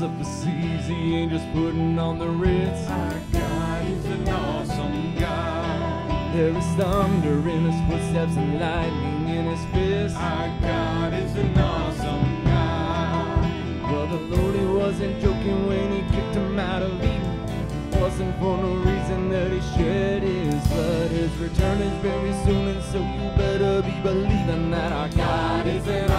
calls up the seas, he ain't just putting on the Ritz. Our God is an awesome God. There is thunder in his footsteps and lightning in his fist. Our God is an awesome God. Well, the Lord, he wasn't joking when he kicked him out of Eden. Wasn't for no reason that he shed his blood. His return is very soon, and so you better be believing that our God is an